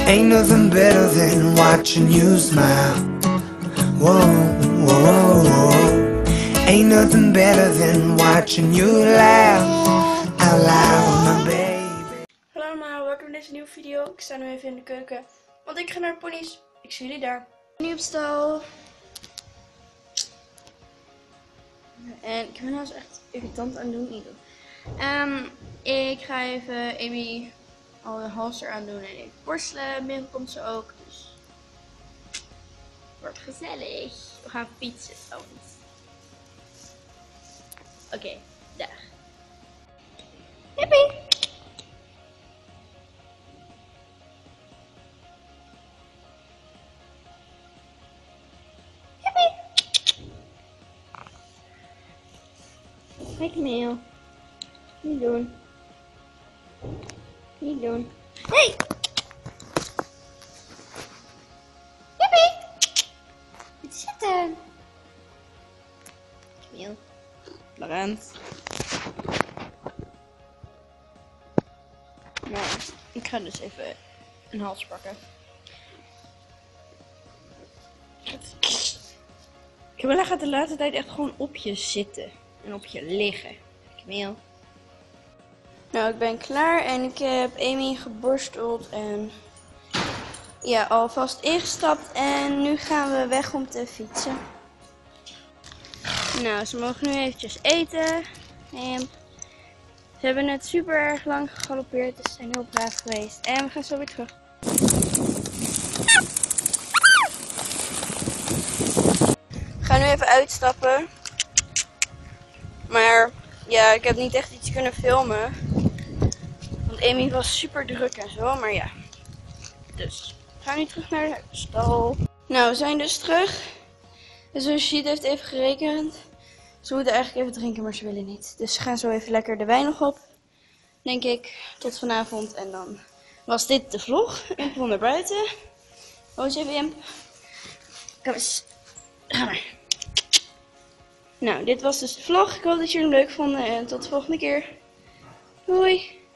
Ain't nothing better than watching you smile. Whoa, whoa, whoa. Ain't nothing better than watching you laugh out loud, my baby. Hallo allemaal, welkom bij deze nieuwe video. Ik sta nu even in de keuken, want ik ga naar de ponies. Ik zie jullie daar. Nu op stal. En ik ben nou eens echt irritant aan het doen. Niet doen. Ik ga even Amy al de halster aan doen en even borstelen. Merel komt zo ook, dus wordt gezellig. We gaan fietsen. Oké, dag. Hippie! Hey Camille. Niet doen. Niet doen. Hey! Hippie! Wat is het dan? Camille. Laurent. Nou, ik ga dus even een hals pakken. Camilla gaat de laatste tijd echt gewoon op je zitten. En op je liggen. Camille. Nou, ik ben klaar en ik heb Amy geborsteld en ja, alvast ingestapt. En nu gaan we weg om te fietsen. Nou, ze mogen nu eventjes eten. En ze hebben net super erg lang gegalopeerd, dus ze zijn heel braaf geweest. En we gaan zo weer terug. Ik ga nu even uitstappen. Maar ja, ik heb niet echt iets kunnen filmen. Want Amy was super druk en zo, maar ja. Dus, we gaan nu terug naar de stal. Nou, we zijn dus terug. En zoals je ziet heeft even gerekend. Ze moeten eigenlijk even drinken, maar ze willen niet. Dus ze gaan zo even lekker de wijn nog op. Denk ik, tot vanavond. En dan was dit de vlog. Imp van naar buiten. Oh, eens even Imp. Kom eens. Ga maar. Nou, dit was dus de vlog. Ik hoop dat jullie hem leuk vonden en tot de volgende keer. Doei!